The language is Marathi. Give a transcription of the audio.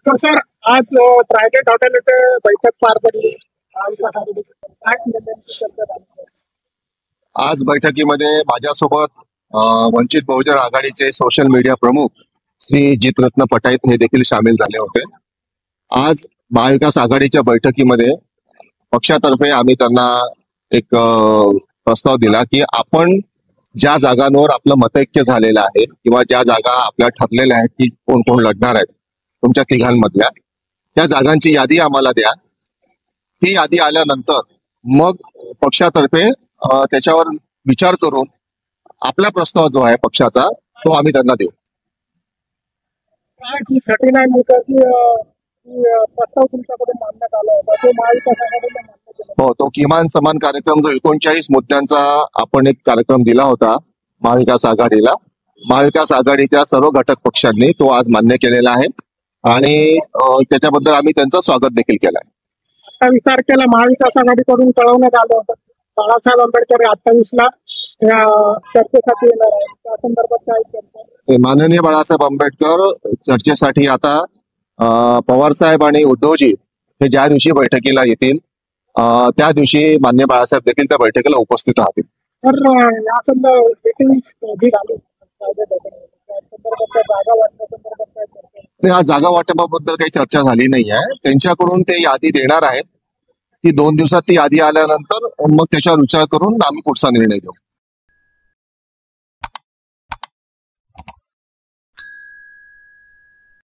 तर सर आज प्रायव्हेट हॉटेल येथे बैठक पार पडली. काय निर्णयांची चर्चा झाली? आज बैठकीमध्ये माझ्यासोबत वंचित बहुजन आघाडीचे सोशल मीडिया प्रमुख श्री जितरत्न पटाईत हे देखील सामील झाले होते. आज महाविकास आघाडीच्या बैठकीमध्ये पक्षातर्फे आम्ही त्यांना एक प्रस्ताव दिला की आपण ज्या जागांवर आपलं मतैक्य झालेलं आहे किंवा ज्या जागा आपल्या ठरलेल्या आहेत की कोण कोण लढणार आहेत तुमच्या तिघांमधल्या, त्या जागांची यादी आम्हाला द्या. ती यादी आल्यानंतर मग पक्षातर्फे त्याच्यावर विचार करून आपला प्रस्ताव जो आहे पक्षाचा तो आम्ही त्यांना देऊ. काय की 39 मीटरची प्रस्ताव तुमच्याकडे मांडण्यात आला होता, तो महाविकास आघाडीने मान्य केला? हो, तो किमान समान कार्यक्रम जो 39 मुद्द्यांचा आपण एक कार्यक्रम दिला होता महाविकास आघाडीला, महाविकास आघाडीच्या सर्व घटक पक्षांनी तो आज मान्य केलेला आहे आणि त्याच्याबद्दल आम्ही त्यांचं स्वागत देखील केलं आहे. आता विचार केला महाविकास आघाडीकडून कळवण्यात आलं होतं बाळासाहेब आंबेडकर 28ला चर्चेसाठी येणार आहे, त्या संदर्भात काय चर्चा? माननीय बाळासाहेब आंबेडकर चर्चेसाठी आता पवारसाहेब आणि उद्धवजी हे ज्या दिवशी बैठकीला येतील त्या दिवशी मान्य बाळासाहेब देखील त्या बैठकीला उपस्थित राहतील. तर या संदर्भात आज जागा वाटपाबद्दल काही चर्चा झाली नाही आहे. त्यांच्याकडून ते यादी देणार आहेत. ती 2 दिवसात ती यादी आल्यानंतर मग त्याच्यावर विचार करून आम्ही पुढचा निर्णय घेऊ.